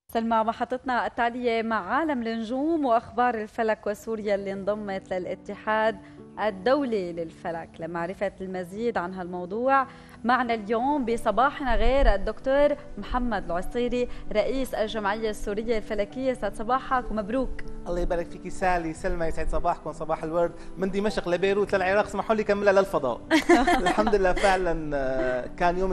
سلمى، محطتنا التالية مع عالم النجوم وأخبار الفلك وسوريا اللي انضمت للاتحاد الدولي للفلك. لمعرفة المزيد عن هالموضوع معنا اليوم بصباحنا غير الدكتور محمد العصيري رئيس الجمعية السورية الفلكية. سعد صباحك ومبروك. الله يبارك فيكي سلمى، يسعد صباحكم. صباح الورد من دمشق لبيروت للعراق، اسمحوا لي كملها للفضاء. الحمد لله فعلا كان يوم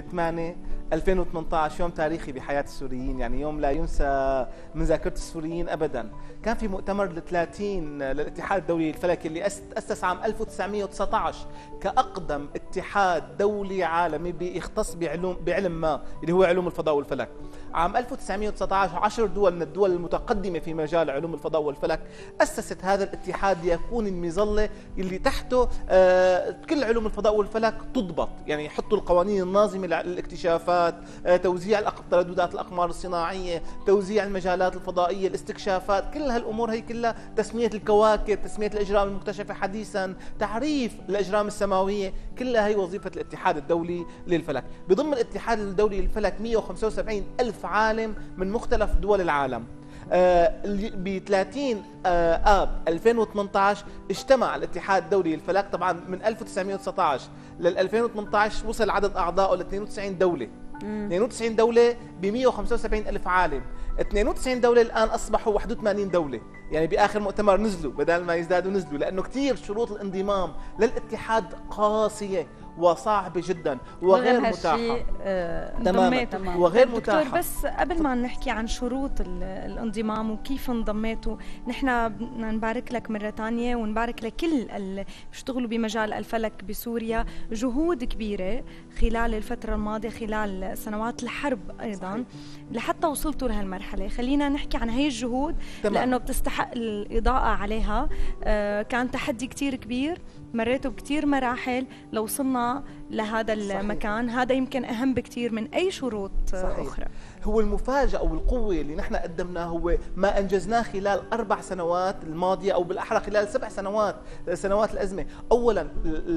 30/8/2018 يوم تاريخي بحياة السوريين، يعني يوم لا ينسى من ذاكرة السوريين أبدا. كان في مؤتمر ال30 للاتحاد الدولي الفلكي اللي أسس عام 1919 كأقدم اتحاد دولي عالمي بيختص بعلم ما اللي هو علوم الفضاء والفلك. عام 1919 10 دول من الدول المتقدمة في مجال علوم الفضاء والفلك أسست هذا الاتحاد ليكون المظلة اللي تحته كل علوم الفضاء والفلك تضبط، يعني يحطوا القوانين الناظمة للاكتشافات، توزيع ترددات الأقمار الصناعية، توزيع المجالات الفضائية، الاستكشافات، كل هالأمور هي كلها، تسمية الكواكب، تسمية الأجرام المكتشفة حديثا، تعريف الأجرام السماوية، كلها هي وظيفة الاتحاد الدولي للفلك. بضم الاتحاد الدولي للفلك 175 ألف عالم من مختلف دول العالم. ب 30 آب 2018 اجتمع الاتحاد الدولي للفلك. طبعا من 1919 لل 2018 وصل عدد أعضائه ل 92 دولة. 92 دولة ب 175 ألف عالم. 92 دولة الآن أصبحوا 81 دولة، يعني بآخر مؤتمر نزلوا بدل ما يزدادوا نزلوا، لأنه كثير شروط الانضمام للاتحاد قاسية وصعبة جدا وغير متاحة. تماما وغير دكتور متاحة. بس قبل ما نحكي عن شروط الانضمام وكيف انضميتوا، نحن بدنا نبارك لك مرة ثانية ونبارك لكل اللي بيشتغلوا بمجال الفلك بسوريا. جهود كبيرة خلال الفترة الماضية، خلال سنوات الحرب أيضا، صحيح، لحتى وصلتوا لهالمرحلة. خلينا نحكي عن هاي الجهود لأنه بتستحق الإضاءة عليها. كان تحدي كتير كبير، مريتوا بكتير مراحل لوصلنا لهذا المكان. صحيح. هذا يمكن أهم بكتير من أي شروط. صحيح. أخرى. هو المفاجأة والقوة اللي نحن قدمناه هو ما أنجزناه خلال 4 سنوات الماضية، أو بالأحرى خلال 7 سنوات الأزمة. أولا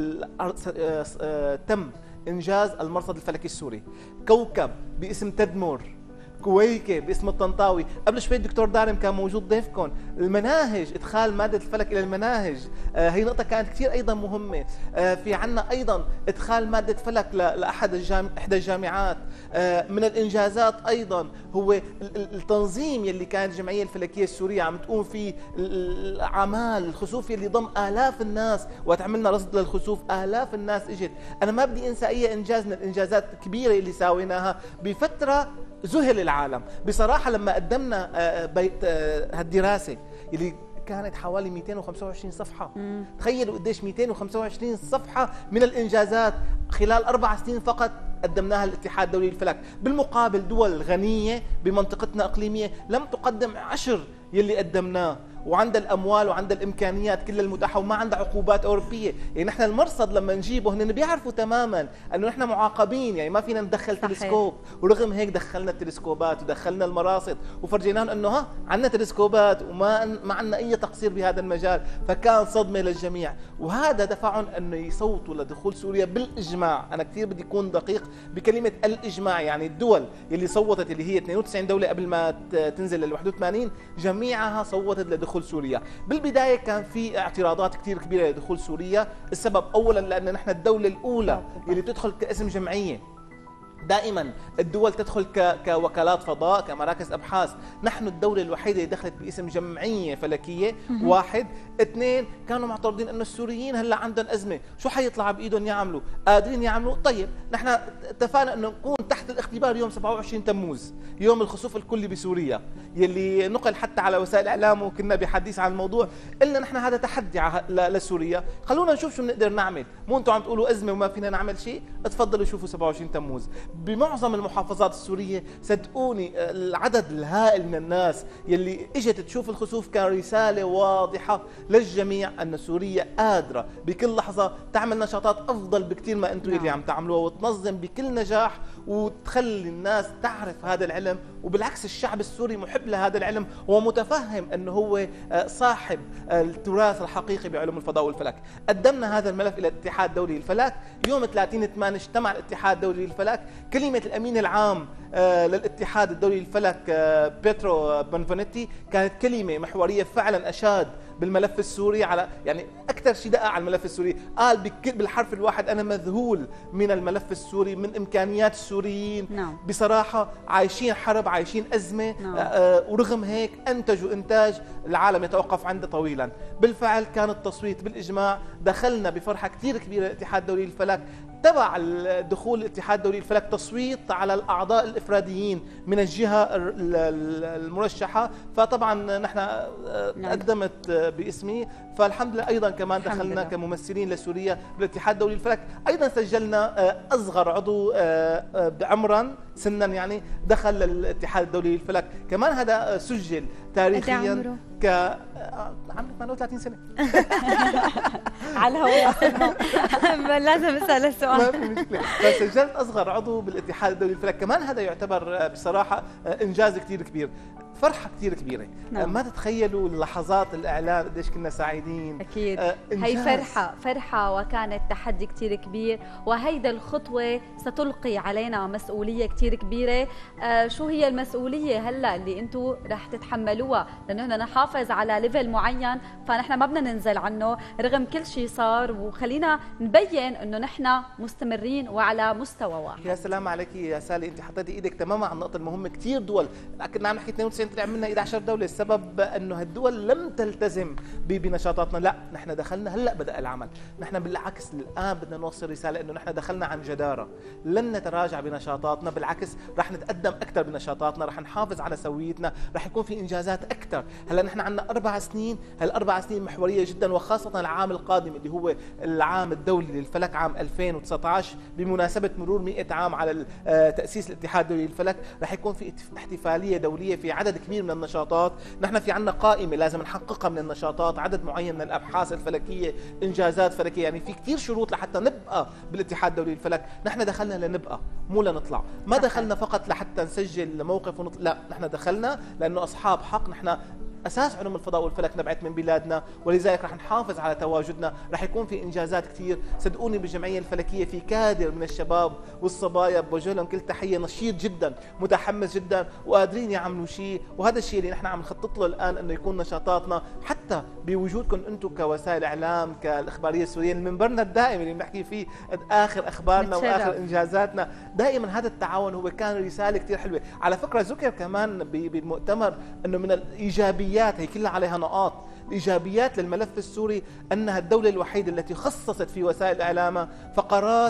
تم إنجاز المرصد الفلكي السوري، كوكب باسم تدمر، كويكة باسم الطنطاوي. قبل شوي الدكتور دارم كان موجود ضيفكم. المناهج، ادخال مادة الفلك الى المناهج، هي نقطة كانت كثير ايضا مهمة. في عنا ايضا ادخال مادة فلك احدى الجامعات. من الانجازات ايضا هو التنظيم يلي كانت الجمعية الفلكية السورية عم تقوم فيه، الاعمال الخسوف يلي ضم الاف الناس، وتعملنا رصد للخسوف الاف الناس اجت. انا ما بدي انسى اي انجاز من الانجازات الكبيرة اللي ساويناها بفترة ذهل العالم بصراحة لما قدمنا بيت هالدراسة اللي كانت حوالي 225 صفحة. تخيلوا قديش 225 صفحة من الإنجازات خلال 4 سنين فقط قدمناها الاتحاد الدولي للفلك. بالمقابل دول غنية بمنطقتنا إقليمية لم تقدم 10 يلي قدمناه، وعندها الاموال وعندها الامكانيات كلها المتاحه، وما عندها عقوبات اوروبيه. يعني نحن المرصد لما نجيبه هن بيعرفوا تماما انه نحن معاقبين، يعني ما فينا ندخل تلسكوب، ورغم هيك دخلنا التلسكوبات ودخلنا المراصد وفرجيناهم انه عندنا تلسكوبات وما عندنا اي تقصير بهذا المجال. فكان صدمه للجميع، وهذا دفعهم انه يصوتوا لدخول سوريا بالاجماع. انا كثير بدي اكون دقيق بكلمه الاجماع، يعني الدول اللي صوتت اللي هي 92 دوله قبل ما تنزل لل 81 جميعها صوتت لدخول سوريا. بالبداية كان في اعتراضات كثير كبيرة لدخول سوريا. السبب أولا لأن نحن الدولة الأولى اللي تدخل كاسم جمعية. دائما الدول تدخل كوكالات فضاء، كمراكز أبحاث. نحن الدولة الوحيدة اللي دخلت باسم جمعية فلكية. 1. 2. كانوا معترضين أنه السوريين هلا عندهم أزمة، شو حيطلع بإيدهم يعملوا؟ قادرين يعملوا؟ طيب نحن اتفقنا أنه نكون تحت الاختبار يوم 27 تموز، يوم الخسوف الكلي بسوريا، يلي نقل حتى على وسائل الإعلام وكنا بحديث عن الموضوع. قلنا نحن هذا تحدي لسوريا، خلونا نشوف شو بنقدر نعمل. مو أنتم عم تقولوا أزمة وما فينا نعمل شيء؟ اتفضلوا شوفوا 27 تموز. بمعظم المحافظات السورية صدقوني العدد الهائل من الناس يلي اجت تشوف الخسوف كان رسالة واضحة للجميع أن سوريا قادرة بكل لحظة تعمل نشاطات أفضل بكثير ما أنتم اللي عم تعملوها، وتنظم بكل نجاح وتخلي الناس تعرف هذا العلم وبالعكس الشعب السوري محب لهذا العلم ومتفهم أنه هو صاحب التراث الحقيقي بعلوم الفضاء والفلك. قدمنا هذا الملف إلى الاتحاد الدولي للفلك. يوم 30/8 اجتمع الاتحاد الدولي للفلك. كلمة الأمين العام للاتحاد الدولي للفلك بيترو بنفونيتي كانت كلمة محورية، فعلا أشاد بالملف السوري، على يعني أكثر شيء دقق على الملف السوري، قال بالحرف الواحد أنا مذهول من الملف السوري، من إمكانيات السوريين. نعم. بصراحة عايشين حرب، عايشين أزمة. نعم. ورغم هيك أنتجوا إنتاج العالم يتوقف عنده طويلا. بالفعل كان التصويت بالإجماع، دخلنا بفرحة كثير كبيرة الاتحاد الدولي للفلك. تبع الدخول الاتحاد الدولي للفلك تصويت على الأعضاء الإفراديين من الجهة المرشحة، فطبعا نحن قدمت باسمي، فالحمد لله أيضا كمان دخلنا كممثلين لسوريا بالاتحاد الدولي للفلك. أيضا سجلنا أصغر عضو عمرا سنا يعني دخل للاتحاد الدولي للفلك، كمان هذا سجل تاريخيا عمري 38 سنة. على الهواء لازم اسال السؤال. ما في مشكلة. فسجلت أصغر عضو بالاتحاد الدولي للفلك، كمان هذا يعتبر بصراحة إنجاز كثير كبير، فرحة كثير كبيرة. نعم. ما تتخيلوا لحظات الإعلان قديش كنا سعيدين. أكيد. هي فرحة وكانت تحدي كتير كبير، وهيدا الخطوة ستلقي علينا مسؤولية كتير كبيرة. شو هي المسؤولية هلأ اللي أنتم رح تتحملوها؟ لأنه نحن نحافظ على ليفل معين، فنحن ما بدنا ننزل عنه رغم كل شيء صار، وخلينا نبين أنه نحن مستمرين وعلى مستوى واحد. يا سلام عليك يا سالي، أنت حطيتي إيدك تماما على النقطة المهمة. كتير دول، كنا عم نحكي 92 طلع منا 11 دولة، السبب أنه هالدول لم تلتزم بنشاطاتنا. لا، نحن دخلنا هلا بدأ العمل. نحن بالعكس الآن بدنا نوصل رسالة أنه نحن دخلنا عن جدارة، لن نتراجع بنشاطاتنا، بالعكس رح نتقدم أكثر بنشاطاتنا، رح نحافظ على سويتنا، رح يكون في إنجازات أكثر. هلا نحن عندنا 4 سنين، هال4 سنين محورية جدا، وخاصة العام القادم اللي هو العام الدولي للفلك عام 2019 بمناسبة مرور 100 عام على تأسيس الاتحاد الدولي للفلك. رح يكون في احتفالية دولية في عدد كبير من النشاطات. نحن في عندنا قائمة لازم نحققها من النشاطات، عدد معين من الأبحاث الفلكية، إنجازات فلكية، يعني في كثير شروط لحتى نبقى بالاتحاد الدولي للفلك. نحن دخلنا لنبقى مو لنطلع، ما دخلنا فقط لحتى نسجل موقف ونطلع، لا، نحن دخلنا لأنه أصحاب حق. نحن أساس علوم الفضاء والفلك نبعت من بلادنا، ولذلك رح نحافظ على تواجدنا. رح يكون في إنجازات كثير، صدقوني بالجمعية الفلكية في كادر من الشباب والصبايا بوجه لهم كل تحية، نشيط جدا، متحمس جدا، وقادرين يعملوا شيء. وهذا الشيء اللي نحن عم نخطط له الآن، أنه يكون نشاطاتنا حتى بوجودكم أنتم كوسائل إعلام، كالإخبارية السورية، منبرنا الدائم اللي بنحكي فيه آخر أخبارنا وآخر إنجازاتنا. دائما هذا التعاون هو كان رسالة كثير حلوة. على فكرة ذكر كمان بالمؤتمر أنه من الإيجابيات، هي كلها عليها نقاط، الإيجابيات للملف السوري أنها الدولة الوحيدة التي خصصت في وسائل إعلامها فقرات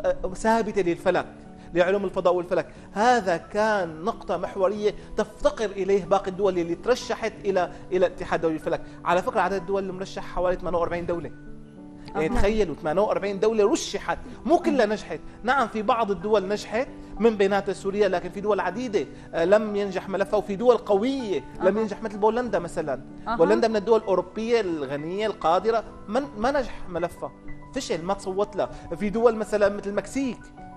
ثابتة للفلك، لعلوم الفضاء والفلك. هذا كان نقطة محورية تفتقر إليه باقي الدول اللي ترشحت إلى الاتحاد الدولي للفلك. على فكرة عدد الدول المرشحة حوالي 48 دولة. يعني تخيلوا 48 دولة رشحت، مو كلها نجحت. نعم في بعض الدول نجحت من بيناتها سوريا، لكن في دول عديدة لم ينجح ملفها، وفي دول قوية لم ينجح مثل بولندا مثلا. بولندا من الدول الأوروبية الغنية القادرة ما نجح ملفها، فشل، ما تصوت له. في دول مثلا مثل المكسيك،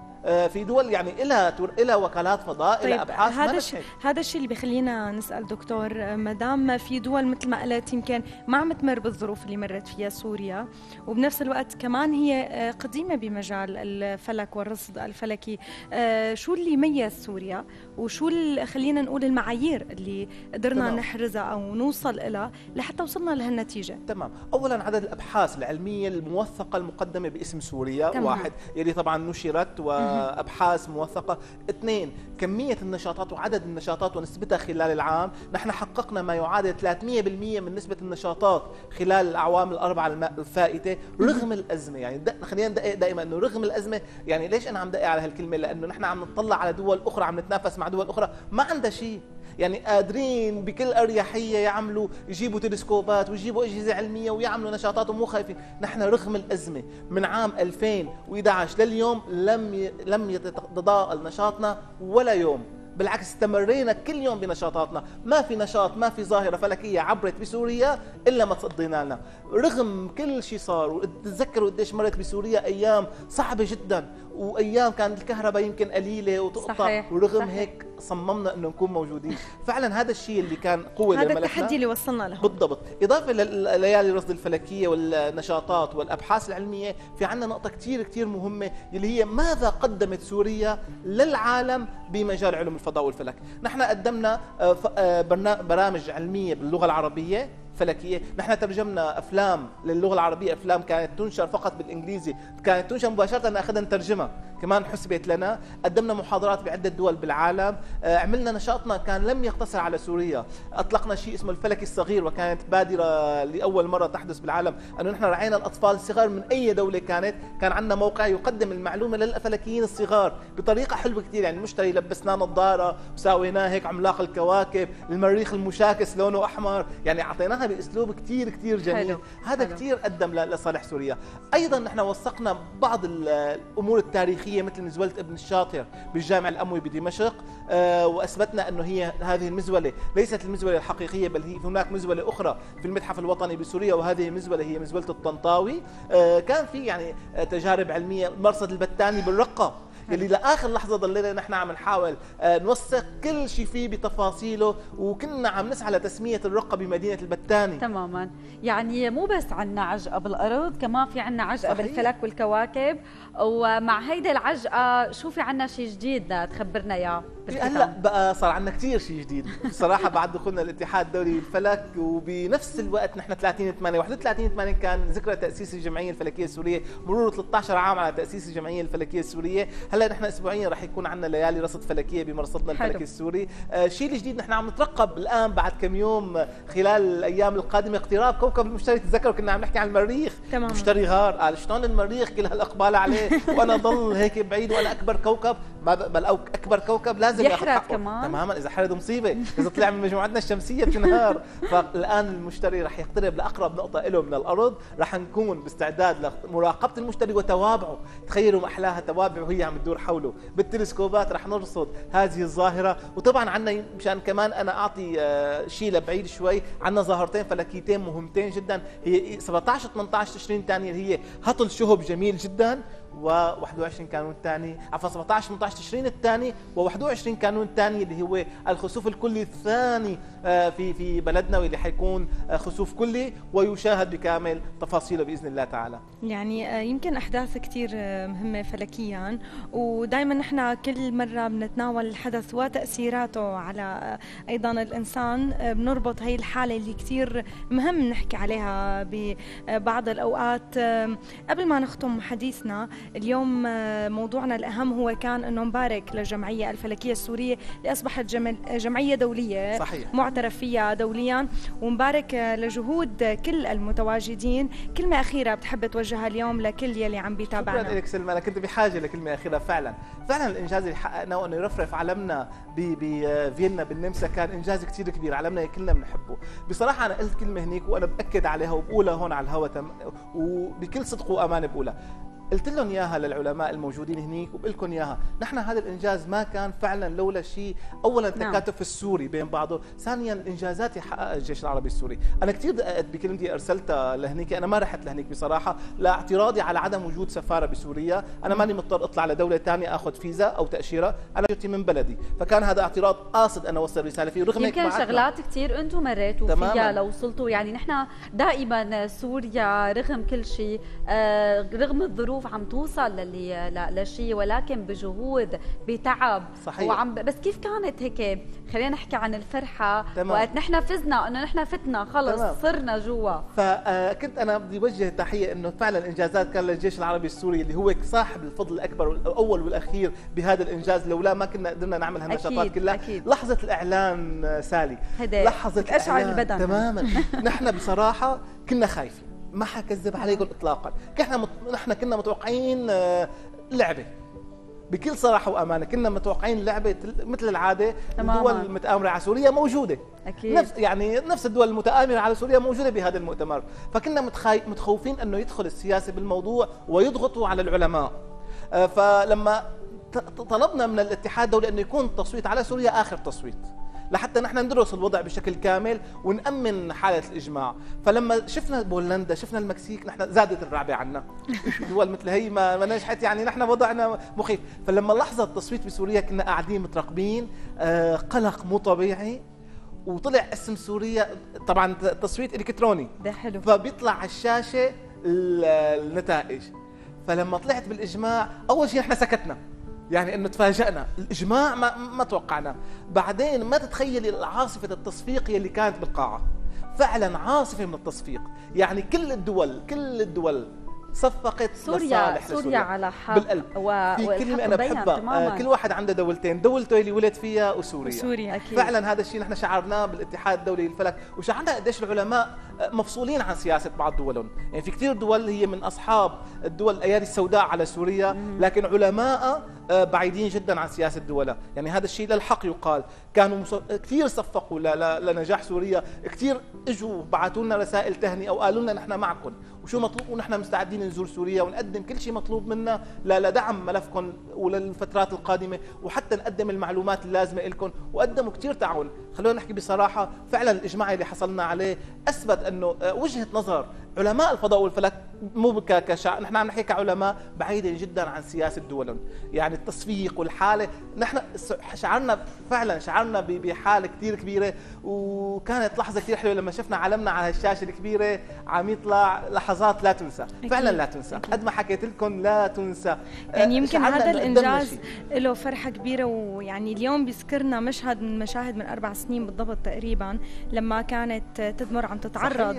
في دول يعني إلها وكالات فضاء، إلها أبحاث ما نجحت. هذا الشيء اللي بخلينا نسأل دكتور، ما دام في دول مثل ما قلت يمكن ما عم تمر بالظروف اللي مرت فيها سوريا، وبنفس الوقت كمان هي قديمة بمجال الفلك والرصد الفلكي، شو اللي يميز سوريا، وشو خلينا نقول المعايير اللي قدرنا نحرزها أو نوصل إلها لحتى وصلنا لهالنتيجة؟ تمام. أولا عدد الأبحاث العلمية الموثقة المقدمة باسم سوريا، تمام. 1 يلي طبعا نشرت وأبحاث موثقة. 2 كمية النشاطات وعدد النشاطات ونسبتها خلال العام. نحن حققنا ما يعادل 300% من نسبة النشاطات خلال الأعوام الأربعة الفائتة رغم الأزمة. يعني خلينا ندقق دائما أنه رغم الأزمة. يعني ليش أنا عم دقق على هالكلمة؟ لأنه نحن عم نطلع على دول أخرى، عم نتنافس مع دول أخرى ما عندها شيء، يعني قادرين بكل أريحية يعملوا، يجيبوا تلسكوبات ويجيبوا أجهزة علمية ويعملوا نشاطات ومو خايفين. نحن رغم الأزمة من عام 2011 لليوم لم يتضاءل نشاطنا ولا يوم، بالعكس استمرينا كل يوم بنشاطاتنا. ما في نشاط، ما في ظاهرة فلكية عبرت بسوريا إلا ما تصدينا لنا رغم كل شيء صار. وتتذكروا قديش مرت بسوريا أيام صعبة جدا، وايام كانت الكهرباء يمكن قليله وتقطع. صحيح. ورغم صحيح. هيك صممنا انه نكون موجودين. فعلا هذا الشيء اللي كان قوه هذا لملكنا، التحدي اللي وصلنا له. بالضبط. اضافه لليالي الرصد الفلكيه والنشاطات والابحاث العلميه، في عندنا نقطه كثير كثير مهمه اللي هي ماذا قدمت سوريا للعالم بمجال علوم الفضاء والفلك. نحن قدمنا برامج علميه باللغه العربيه فلكيه، نحن ترجمنا افلام للغه العربيه، افلام كانت تنشر فقط بالانجليزي، كانت تنشر مباشره اخذنا نترجمها، كمان حسبت لنا. قدمنا محاضرات بعده دول بالعالم، عملنا نشاطنا كان لم يقتصر على سوريا، اطلقنا شيء اسمه الفلك الصغير، وكانت بادره لاول مره تحدث بالعالم انه نحن رعينا الاطفال الصغار من اي دوله كانت، كان عندنا موقع يقدم المعلومه للفلكيين الصغار بطريقه حلوه كثير. يعني المشتري لبسناه نظاره وساويناه هيك عملاق الكواكب، المريخ المشاكس لونه احمر، يعني اعطيناها باسلوب كثير كثير جميل. حلو. هذا كثير قدم لصالح سوريا. ايضا نحن وثقنا بعض الامور التاريخيه مثل مزوله ابن الشاطر بالجامع الاموي بدمشق، واثبتنا انه هي هذه المزوله ليست المزوله الحقيقيه، بل هي هناك مزوله اخرى في المتحف الوطني بسوريا، وهذه المزوله هي مزوله الطنطاوي. كان في يعني تجارب علميه، مرصد البتاني بالرقه اللي لاخر لحظه ضلينا نحن عم نحاول نوثق كل شيء فيه بتفاصيله، وكنا عم نسعى لتسميه الرقه بمدينه البتاني. تماما. يعني مو بس عندنا عجقه بالارض، كمان في عندنا عجقه بالفلك والكواكب. ومع هيدي العجقه شو في عندنا شيء جديد لتخبرنا اياه؟ هلا بقى صار عندنا كثير شيء جديد بصراحه بعد دخولنا الاتحاد الدولي للفلك، وبنفس الوقت نحن 31/8 كان ذكرى تاسيس الجمعيه الفلكيه السوريه، مرور 13 عام على تاسيس الجمعيه الفلكيه السوريه. هلا نحن اسبوعيا رح يكون عندنا ليالي رصد فلكيه بمرصدنا الفلكي السوري. الشيء الجديد نحن عم نترقب الان بعد كم يوم خلال الايام القادمه اقتراب كوكب المشتري. تتذكروا كنا عم نحكي عن المريخ، تمام. مشتري غار، قال شلون المريخ كل هالاقبال عليه وانا ضل هيك بعيد، وانا اكبر كوكب، ما بل او اكبر كوكب لازم ياخذ حقه كمان. تماما، اذا حرد مصيبه، اذا طلع من مجموعتنا الشمسيه بتنهار. فالان المشتري رح يقترب لاقرب نقطه له من الارض، رح نكون باستعداد لمراقبه المشتري وتوابعه. تخيلوا ما احلاها توابعه وهي عم تدور حوله، بالتلسكوبات رح نرصد هذه الظاهره. وطبعا عندنا مشان كمان انا اعطي شيء لبعيد شوي، عندنا ظاهرتين فلكيتين مهمتين جدا، هي 17 18 تشرين الثانيه اللي هي هطل شهب جميل جدا، و21 كانون ثاني، عفوا 17 18 تشرين الثاني و21 كانون ثاني اللي هو الخسوف الكلي الثاني في بلدنا، واللي حيكون خسوف كلي ويشاهد بكامل تفاصيله باذن الله تعالى. يعني يمكن احداث كثير مهمه فلكيا، ودائما نحن كل مره بنتناول الحدث وتاثيراته على ايضا الانسان، بنربط هي الحاله اللي كثير مهم نحكي عليها ببعض الاوقات. قبل ما نختم حديثنا اليوم، موضوعنا الأهم هو كان أنه نبارك للجمعية الفلكية السورية اللي أصبحت جمعية دولية. صحيح. معترف فيها دوليا، ونبارك لجهود كل المتواجدين. كلمة أخيرة بتحب توجهها اليوم لكل يلي عم بيتابعنا؟ شكرا لك سلمى، أنا كنت بحاجة لكلمة أخيرة. فعلا الإنجاز اللي حققناه وأنه يرفرف علمنا بفيينا بالنمسا كان إنجاز كثير كبير، علمنا كلنا بنحبه. بصراحة أنا قلت كلمة هنيك وأنا بأكد عليها وبقولها هون على الهواء وبكل صدق وأمان بقولها، قلت لهم اياها للعلماء الموجودين هنيك وبقول لكم اياها. نحن هذا الانجاز ما كان فعلا لولا شيء، اولا التكاتف السوري بين بعضه، ثانيا الانجازات اللي حققها الجيش العربي السوري. انا كثير دققت بكلمتي ارسلتها لهنيك، انا ما رحت لهنيك بصراحه لاعتراضي على عدم وجود سفاره بسوريا، انا ماني مضطر اطلع لدوله ثانيه اخذ فيزا او تاشيره، انا جيتي من بلدي، فكان هذا اعتراض قاصد انا اوصل رساله فيه. رغم يمكن شغلات كثير انتم مريتوا فيها لو وصلتوا، يعني نحن دائما سوريا رغم كل شيء، رغم الظروف عم توصل لشيء، ولكن بجهود بتعب. صحيح. بس كيف كانت هيك؟ خلينا نحكي عن الفرحه تمام. وقت نحن فزنا، انه نحن فتنا خلص. تمام. صرنا جوا. فكنت انا بدي اوجه تحيه انه فعلا انجازات كان للجيش العربي السوري اللي هو صاحب الفضل الاكبر والاول والاخير بهذا الانجاز، لولا ما كنا قدرنا نعمل هالنشاطات كلها. أكيد. لحظه الاعلان سالي، لحظه اشعر البدن تماما. نحن بصراحه كنا خايفين، ما حكذب عليكم اطلاقا. نحن كنا متوقعين لعبه، بكل صراحه وامانه كنا متوقعين لعبه مثل العاده. الدول المتآمره على سوريا موجوده اكيد، نفس الدول المتآمره على سوريا موجوده بهذا المؤتمر، فكنا متخوفين انه يدخل السياسه بالموضوع ويضغطوا على العلماء. فلما طلبنا من الاتحاد الدولي انه يكون التصويت على سوريا اخر تصويت، لحتى نحن ندرس الوضع بشكل كامل ونأمن حالة الإجماع. فلما شفنا بولندا، شفنا المكسيك، نحن زادت الرعبة عنا. دول مثل هي ما نجحت، يعني نحن وضعنا مخيف. فلما لحظة التصويت بسوريا كنا قاعدين مترقبين، قلق مو طبيعي. وطلع اسم سوريا، طبعا تصويت الكتروني، ده حلو. فبيطلع على الشاشة النتائج. فلما طلعت بالاجماع اول شيء احنا سكتنا، يعني انه تفاجئنا الاجماع ما توقعنا. بعدين ما تتخيلي عاصفه التصفيق اللي كانت بالقاعه، فعلا عاصفه من التصفيق. يعني كل الدول صفقت سوريا على حق بالقلب. في كلمة أنا بحبها، كل واحد عنده دولتين، دولته اللي ولد فيها وسوريا أكيد. فعلا هذا الشيء نحن شعرناه بالاتحاد الدولي للفلك، وشعرنا قديش العلماء مفصولين عن سياسة بعض دولهم. يعني في كثير دول هي من أصحاب الدول الأيادي السوداء على سوريا، لكن علماء بعيدين جدا عن سياسة دولها. يعني هذا الشيء للحق يقال، كانوا كثير صفقوا لنجاح سوريا، كثير اجوا بعثوا لنا رسائل تهنئة وقالوا لنا نحن معكم وشو مطلوب، ونحن مستعدين نزور سوريا ونقدم كل شيء مطلوب منا لدعم ملفكم وللفترات القادمة، وحتى نقدم المعلومات اللازمة لكم. وقدموا كثير تعاون. خلونا نحكي بصراحة، فعلا الإجماع اللي حصلنا عليه أثبت أنه وجهة نظر علماء الفضاء والفلك، مو نحن عم نحكي كعلماء بعيدين جدا عن سياسة دولهم. يعني التصفيق والحالة، نحن شعرنا بحالة كثير كبيرة. وكانت لحظة كثير حلوة لما شفنا علمنا على الشاشة الكبيرة عم يطلع، لحظات لا تنسى. فعلا لا تنسى، قد ما حكيت لكم لا تنسى. يعني يمكن هذا الإنجاز له فرحة كبيرة. ويعني اليوم بيذكرنا مشهد من مشاهد من 4 سنين بالضبط تقريبا، لما كانت تدمر عم تتعرض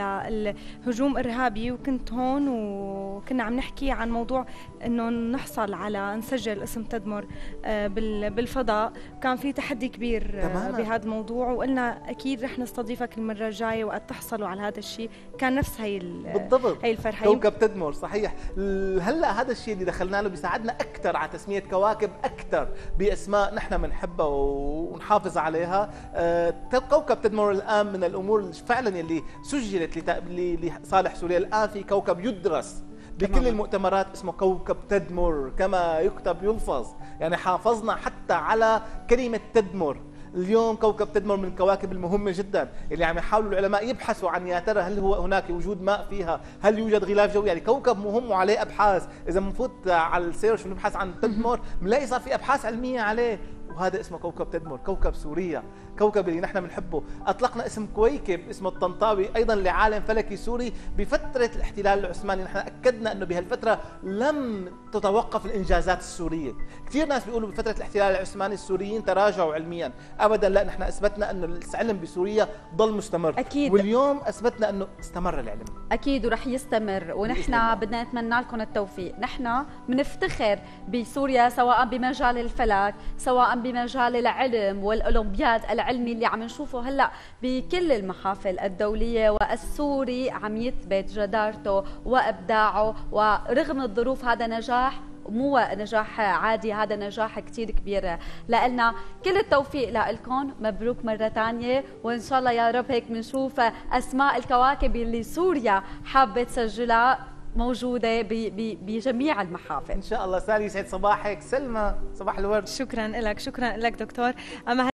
لهجوم إرهابي، وكنت هون وكنا عم نحكي عن موضوع إنه نحصل على نسجل اسم تدمر بالفضاء. كان في تحدي كبير بهذا الموضوع، وقلنا أكيد رح نستضيفك المرة الجاية وقت تحصلوا على هذا الشيء. كان نفس بالضبط هي الفرحة. كوكب تدمر صحيح. هلا هذا الشيء اللي دخلنا له بيساعدنا أكثر على تسمية كواكب أكثر بأسماء نحن بنحبها ونحافظ عليها. كوكب تدمر الآن من الأمور فعلا اللي سجلت لصالح سوريا. الآن في كوكب يدرس بكل المؤتمرات اسمه كوكب تدمر، كما يكتب يلفظ. يعني حافظنا حتى على كلمة تدمر. اليوم كوكب تدمر من الكواكب المهمة جدا اللي عم يحاولوا العلماء يبحثوا عن، يا ترى هل هو هناك وجود ماء فيها، هل يوجد غلاف جوي. يعني كوكب مهم وعليه أبحاث. إذا بنفوت على السيرش ونبحث عن تدمر بنلاقي صار في أبحاث علمية عليه. وهذا اسمه كوكب تدمر، كوكب سوريا، كوكب اللي نحن بنحبه. أطلقنا اسم كويكب اسمه الطنطاوي أيضا لعالم فلكي سوري بفترة الاحتلال العثماني. نحن أكدنا أنه بهالفترة لم تتوقف الإنجازات السورية. كثير ناس بيقولوا بفترة الاحتلال العثماني السوريين تراجعوا علميا، أبدا لا، نحن أثبتنا أنه العلم بسوريا ضل مستمر. أكيد. واليوم أثبتنا أنه استمر العلم أكيد ورح يستمر. ونحن بدنا نتمنى لكم التوفيق. نحن بنفتخر بسوريا سواء بمجال الفلك، سواء بمجال العلم والأولمبياد العلمي اللي عم نشوفه هلأ بكل المحافل الدولية. والسوري عم يثبت جدارته وإبداعه، ورغم الظروف هذا نجاح مو نجاح عادي، هذا نجاح كتير كبير لنا. كل التوفيق لكم، مبروك مرة تانية، وإن شاء الله يا رب هيك بنشوف أسماء الكواكب اللي سوريا حابة تسجلها موجودة بجميع المحافل إن شاء الله. سالي يسعد صباحك. سلمى، صباح الورد. شكرا لك دكتور.